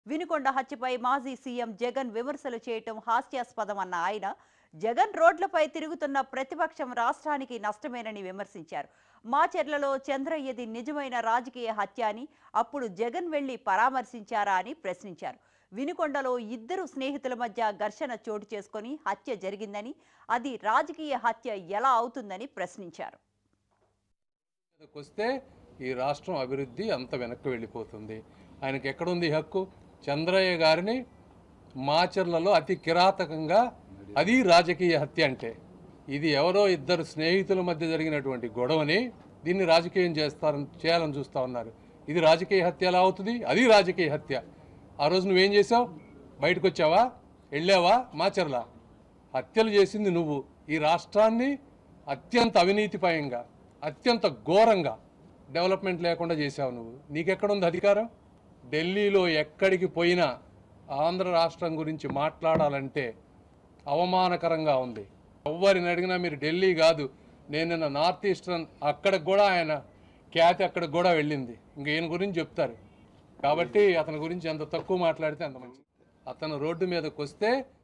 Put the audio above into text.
వినుకొండ హత్యపై మాజీ సీఎం జగన్ విమర్శలు చేయటం హాస్యాస్పదమన్న ఆయన జగన్ రోడ్లపై తిరుగుతున్న ప్రతిపక్షం రాష్ట్రానికి నష్టమేనని విమర్శించారు. మాచెర్లలో చంద్రయ్యది నిజమైన రాజకీయ హత్య అని, అప్పుడు జగన్ వెళ్లి పరామర్శించారా అని ప్రశ్నించారు. వినుకొండలో ఇద్దరు స్నేహితుల మధ్య ఘర్షణ చోటు చేసుకొని హత్య జరిగిందని, అది రాజకీయ హత్య ఎలా అవుతుందని ప్రశ్నించారు. ఈ రాష్ట్రం అభివృద్ధి అంత వెనక్కి వెళ్ళిపోతుంది. ఆయనకి ఎక్కడుంది హక్కు? చంద్రయ్య గారిని మాచర్లలో అతి కిరాతకంగా, అది రాజకీయ హత్య అంటే, ఇది ఎవరో ఇద్దరు స్నేహితుల మధ్య జరిగినటువంటి గొడవని దీన్ని రాజకీయం చేయాలని చూస్తూ ఉన్నారు. ఇది రాజకీయ హత్య ఎలా అవుతుంది? అది రాజకీయ హత్య. ఆ రోజు నువ్వేం చేసావు? బయటకు వచ్చావా? వెళ్ళావా? మాచర్ల హత్యలు చేసింది నువ్వు. ఈ రాష్ట్రాన్ని అత్యంత అవినీతిపయంగా, అత్యంత ఘోరంగా డెవలప్మెంట్ లేకుండా చేసావు నువ్వు. నీకెక్కడుంది అధికారం? ఢిల్లీలో ఎక్కడికి పోయినా ఆంధ్ర రాష్ట్రం గురించి మాట్లాడాలంటే అవమానకరంగా ఉంది. ఎవరిని అడిగినా మీరు ఢిల్లీ కాదు, నేను నిన్న నార్త్ ఈస్టర్న్, అక్కడికి కూడా ఆయన ఖ్యాతి అక్కడికి కూడా వెళ్ళింది. ఇంక ఈయన గురించి చెప్తారు. కాబట్టి అతని గురించి ఎంత తక్కువ మాట్లాడితే అంత మంచిది. అతను రోడ్డు మీదకి వస్తే